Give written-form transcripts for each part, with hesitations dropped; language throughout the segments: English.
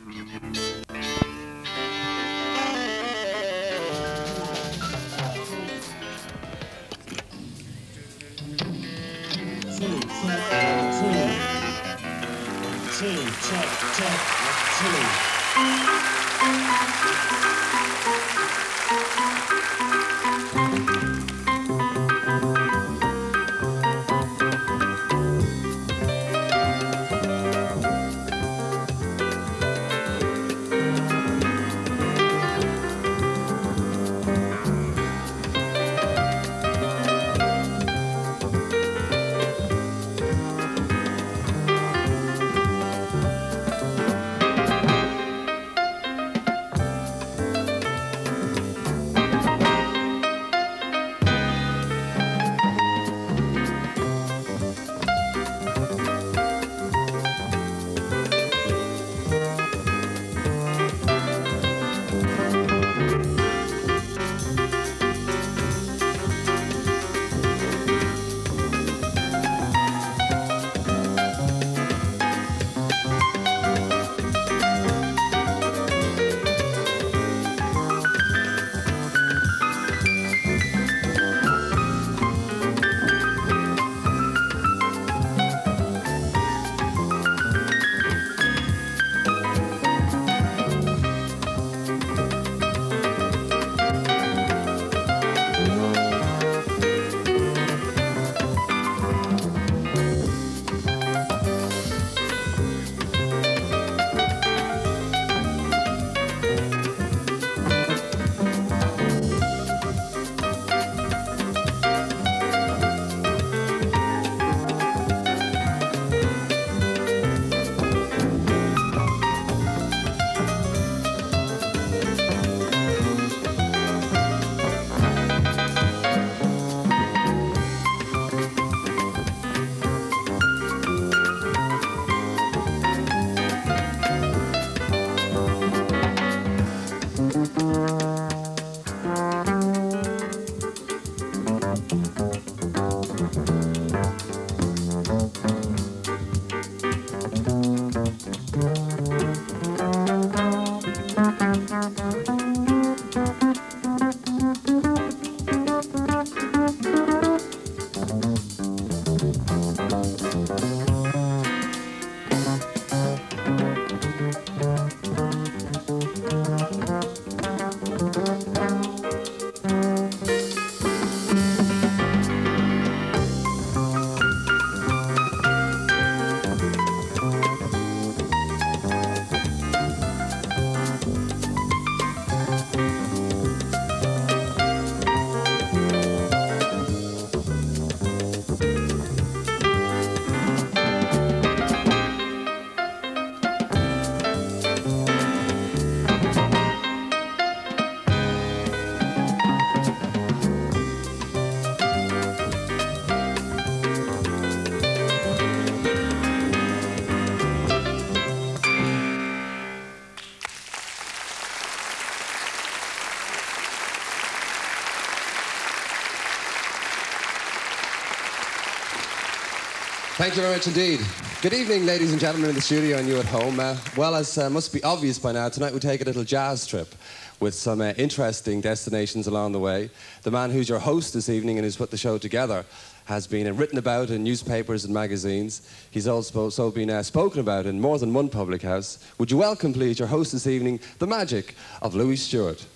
Thank you very much indeed. Good evening, ladies and gentlemen in the studio and you at home. Well, as must be obvious by now, tonight we take a little jazz trip with some interesting destinations along the way. The man who's your host this evening and who's put the show together has been written about in newspapers and magazines. He's also been spoken about in more than one public house. Would you welcome, please, your host this evening, the magic of Louis Stewart.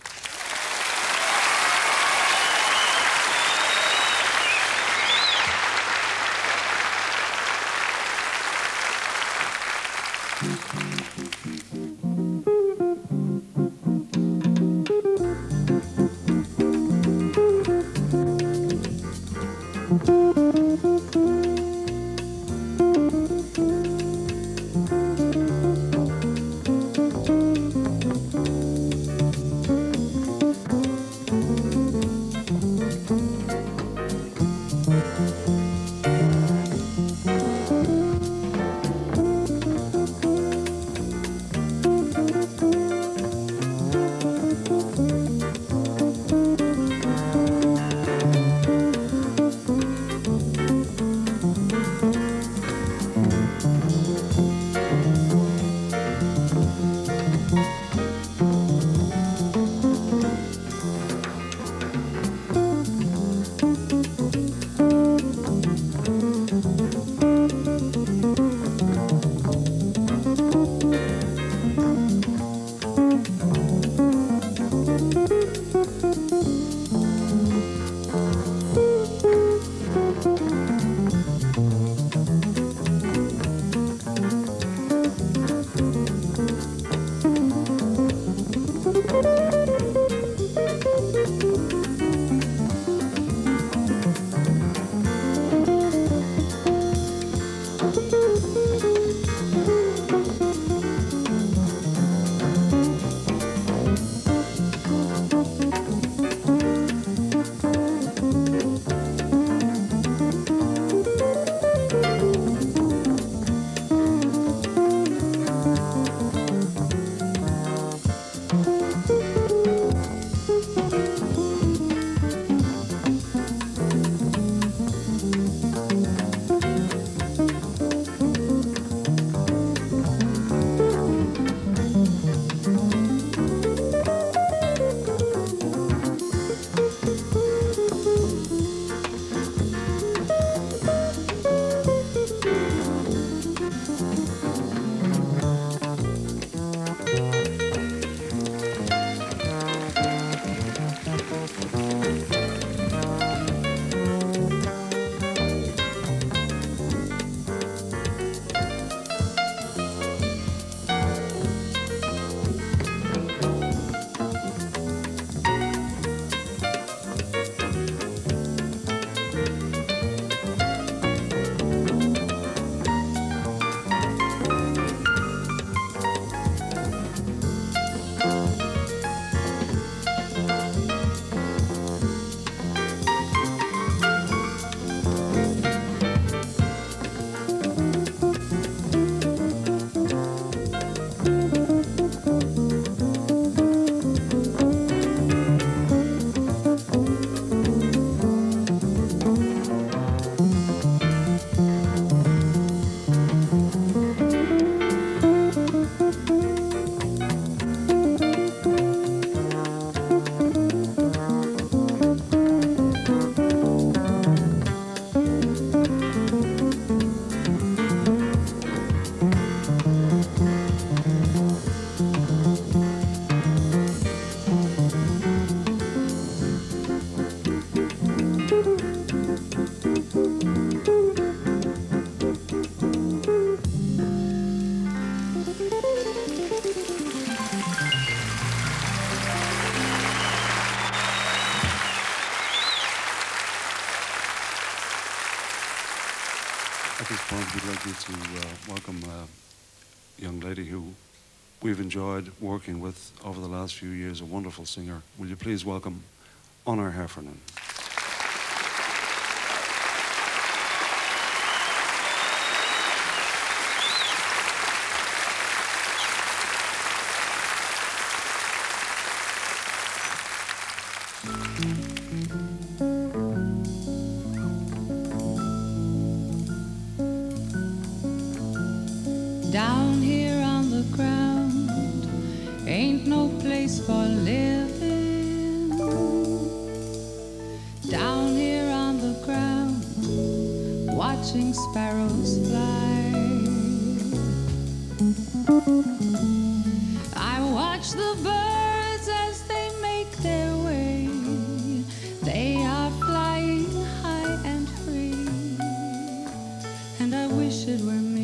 opportunity to welcome a young lady who we've enjoyed working with over the last few years, a wonderful singer. Will you please welcome Honor Heffernan? Down here on the ground ain't no place for living. Down here on the ground, watching sparrows fly. I watch the birds as they make their way. They are flying high and free, and I wish it were me.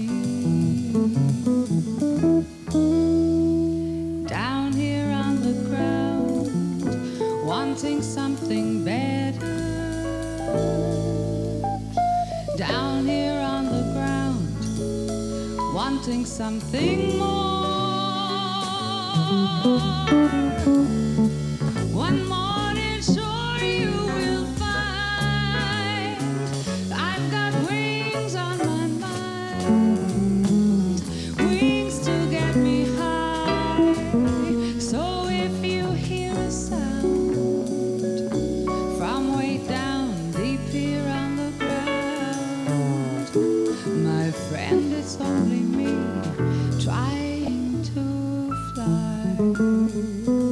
Down here on the ground, wanting something better. Down here on the ground, wanting something more. One morning, sure you will find I've got wings on my mind, wings to get me high. So if you hear a sound from way down deep here on the ground, my friend, it's only me trying to fly.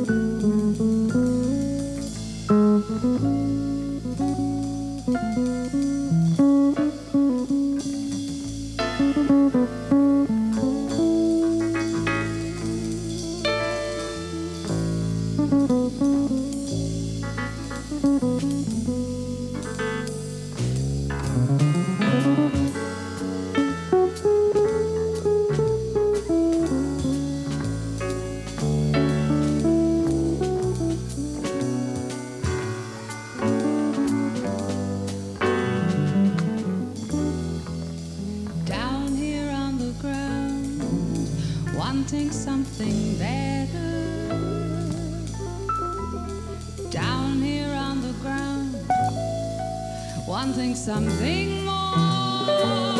Down here on the ground, wanting something better. Down here on the ground, wanting something more.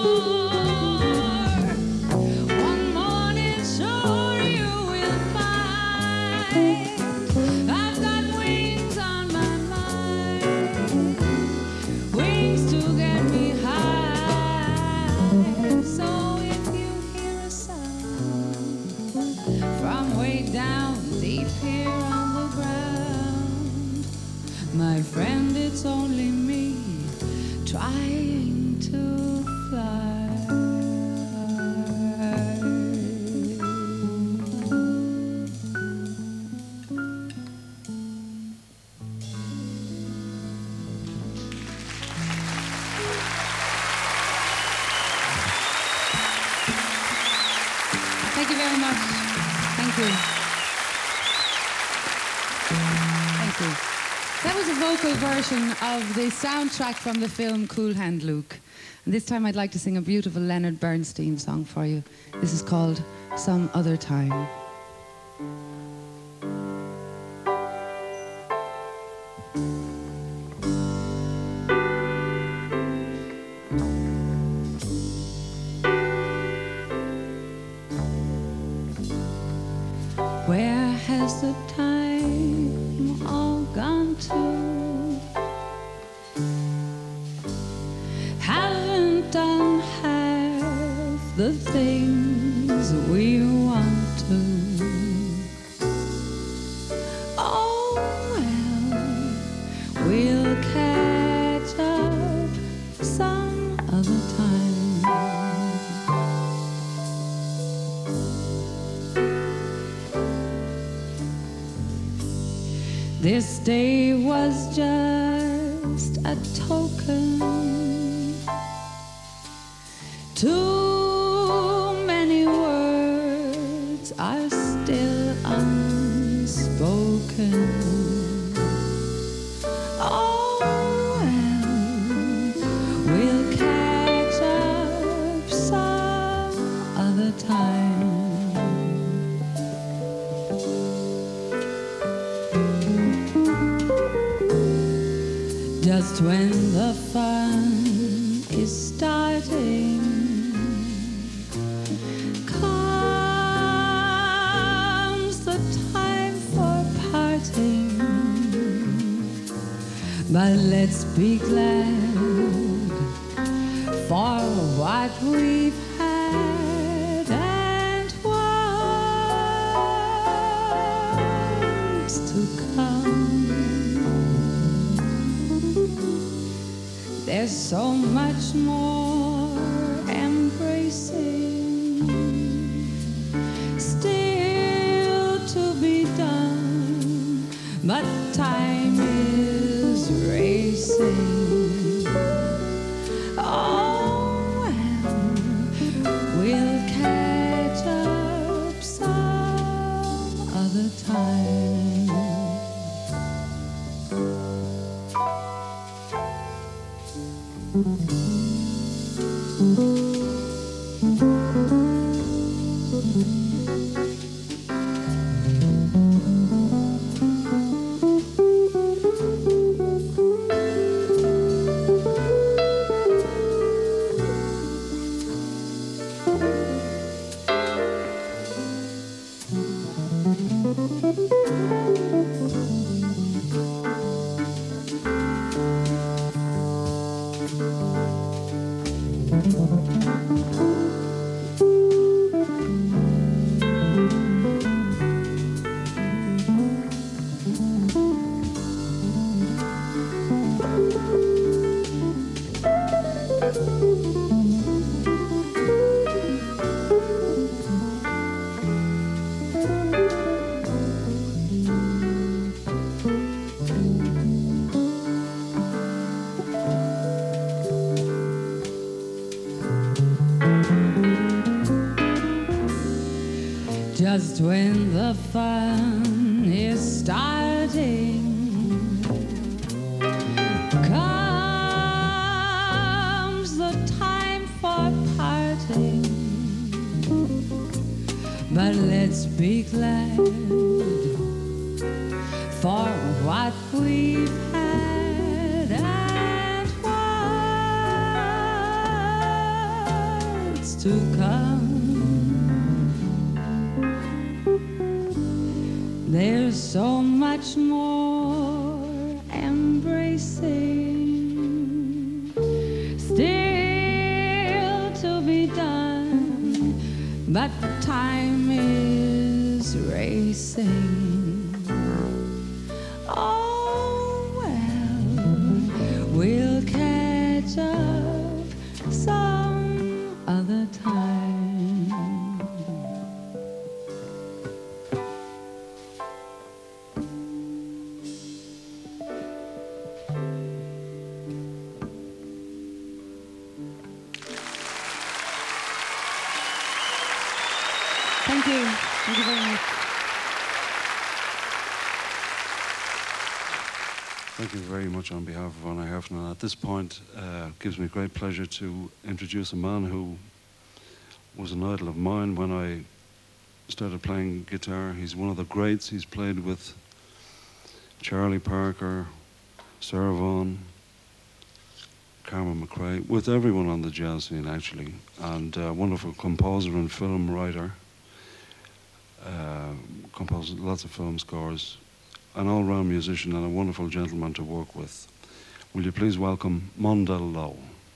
One morning, sure you will find I've got wings on my mind, wings to get me high. So if you hear a sound from way down deep here on the ground, my friend, it's only me trying to fly. Thank you very much. Thank you. Thank you. That was a vocal version of the soundtrack from the film Cool Hand Luke. And this time I'd like to sing a beautiful Leonard Bernstein song for you. This is called Some Other Time. Where has the time all gone to? Haven't done half the things we want to. Oh well, we'll catch up some other time. This day was just a token. Too many words are still unspoken. Oh well, we'll catch up time. Just when the fun is starting, comes the time for parting. But let's be glad for what we've had and what's to come. There's so much more embracing still to be done, but time is racing. Oh, well, we'll catch up some other time. Just when the fun is starting, comes the time for parting. But let's be glad for what we've had and what's to come. There's so much more embracing still to be done, but time is racing. Oh, well, we'll catch up some other time. Thank you. Thank you very much. Thank you very much on behalf of Anna Heffernan. At this point, it gives me great pleasure to introduce a man who was an idol of mine when I started playing guitar. He's one of the greats. He's played with Charlie Parker, Sarah Vaughan, Carmen McRae, with everyone on the jazz scene actually, and a wonderful composer and film writer. Composed lots of film scores, an all-round musician and a wonderful gentleman to work with. Will you please welcome Mondell Lowe.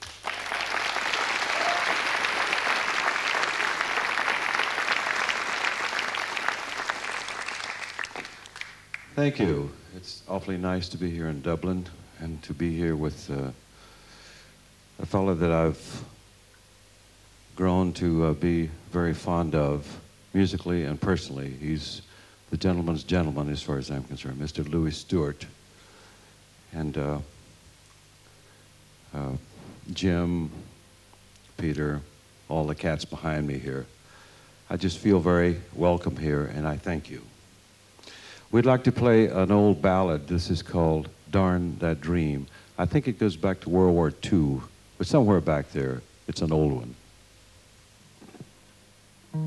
Thank you. It's awfully nice to be here in Dublin and to be here with a fellow that I've grown to be very fond of musically and personally. He's the gentleman's gentleman as far as I'm concerned, Mr. Louis Stewart. And Jim, Peter, all the cats behind me here. I just feel very welcome here, and I thank you. We'd like to play an old ballad. This is called Darn That Dream. I think it goes back to World War II, but somewhere back there, it's an old one.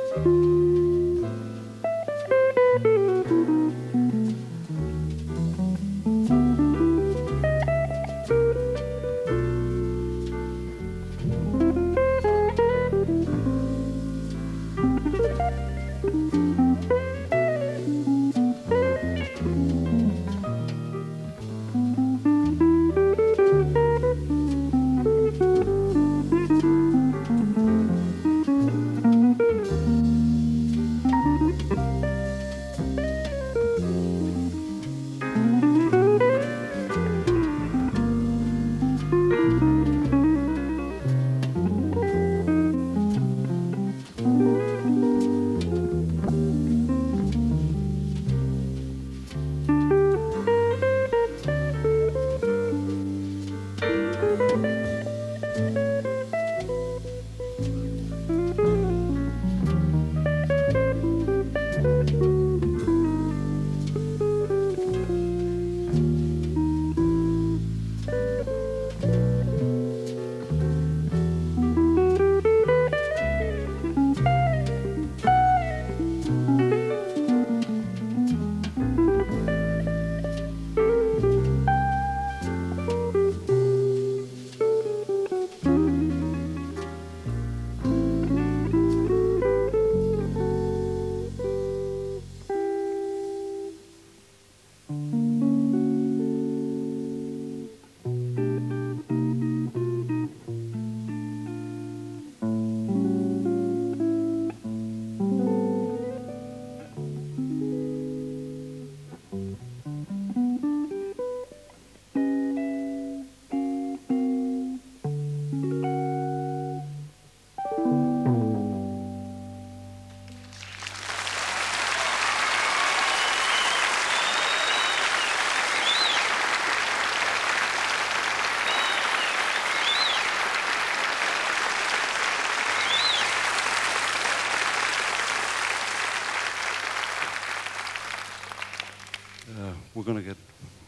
We're going to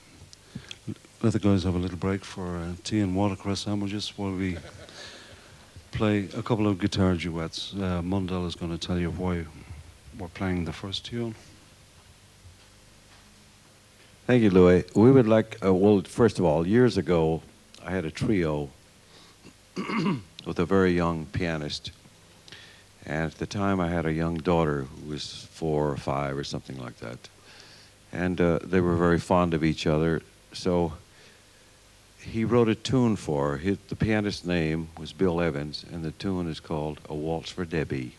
let the guys have a little break for tea and watercress sandwiches while we play a couple of guitar duets. Mundell is going to tell you why we're playing the first tune. Thank you, Louis. We would like, well, first of all, years ago, I had a trio with a very young pianist. And at the time, I had a young daughter who was 4 or 5 or something like that. And they were very fond of each other. So he wrote a tune for her. The pianist's name was Bill Evans, and the tune is called A Waltz for Debbie.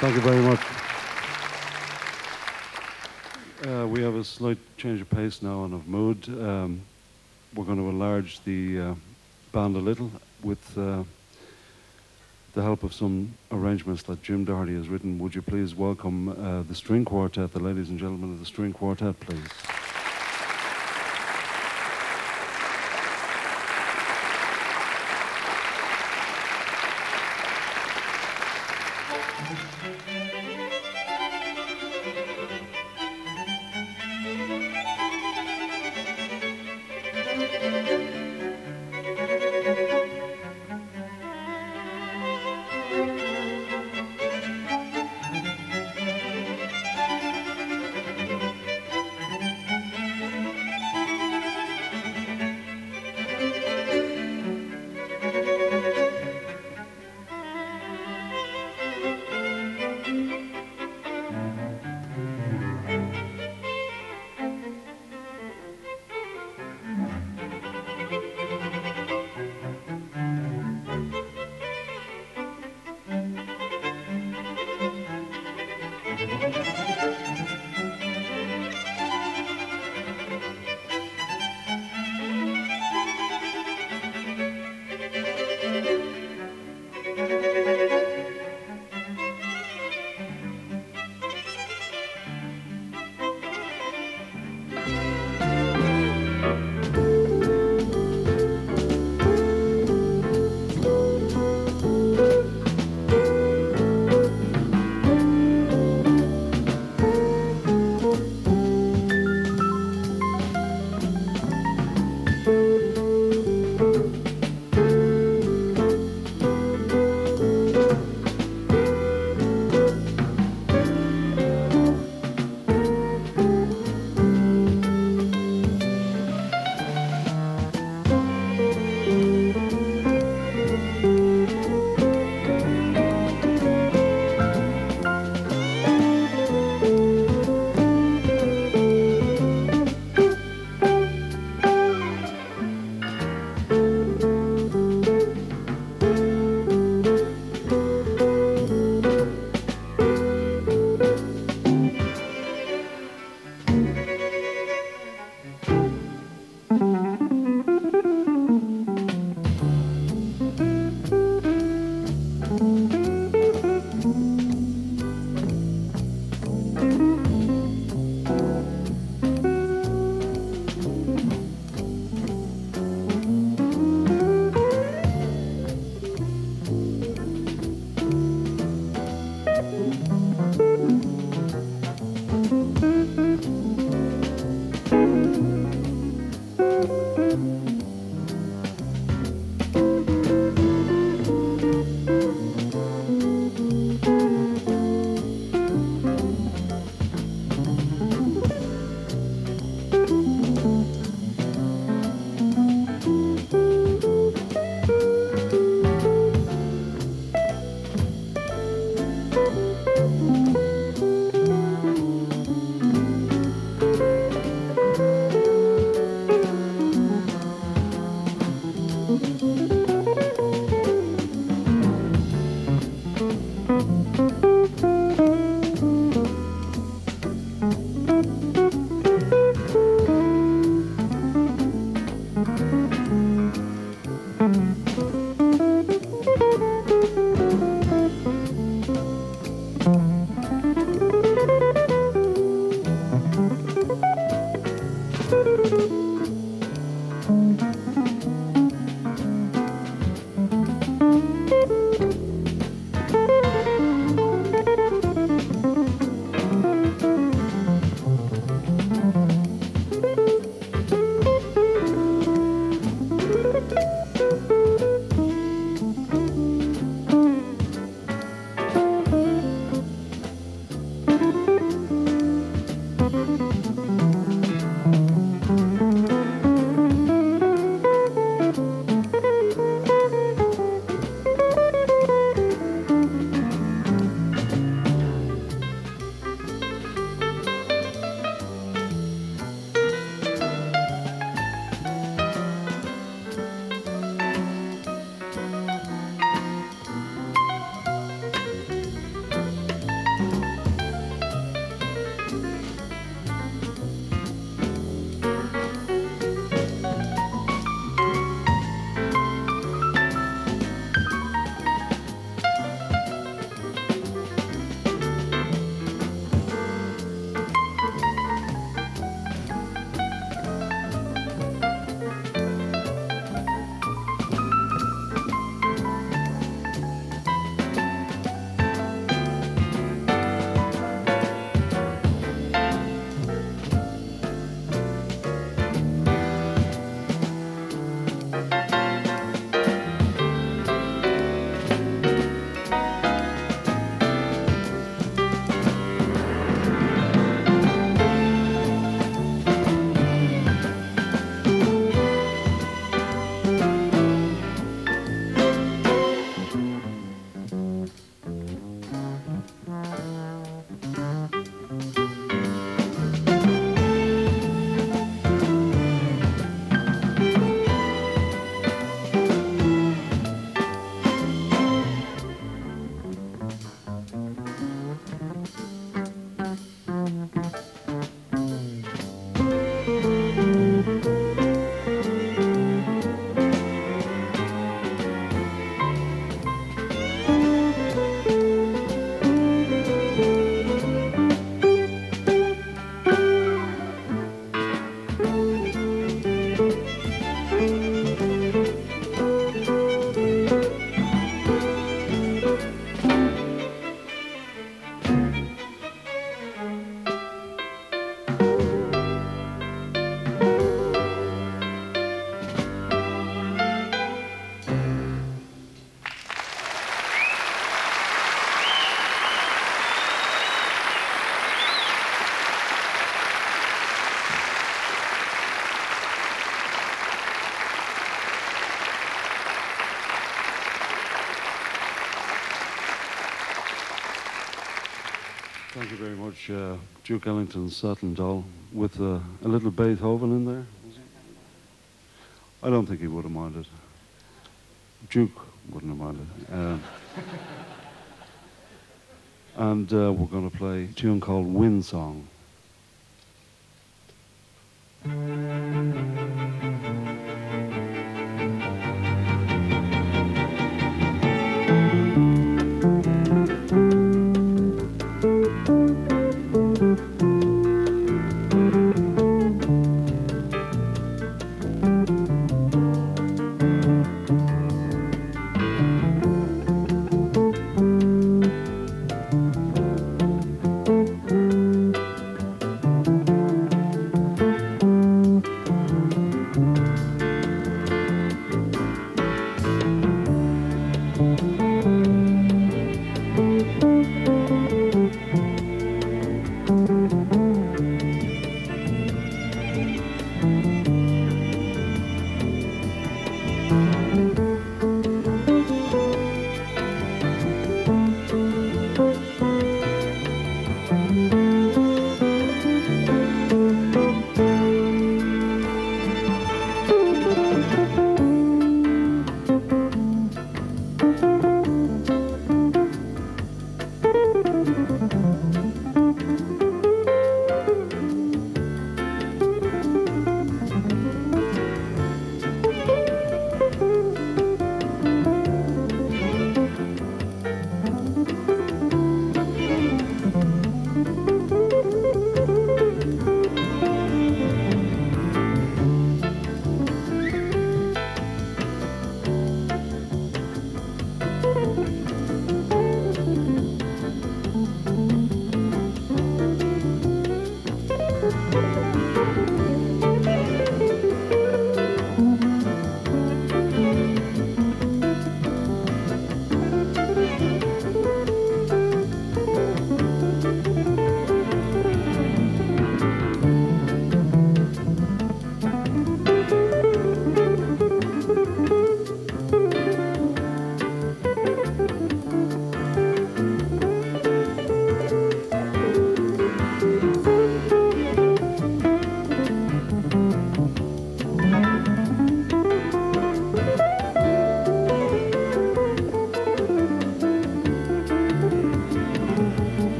Thank you very much. We have a slight change of pace now and of mood. We're going to enlarge the band a little with the help of some arrangements that Jim Doherty has written. Would you please welcome the string quartet, the ladies and gentlemen of the string quartet, please. Thank you very much, Duke Ellington's Satin Doll, with a little Beethoven in there. I don't think he would have minded. Duke wouldn't have minded. And we're going to play a tune called Wind Song.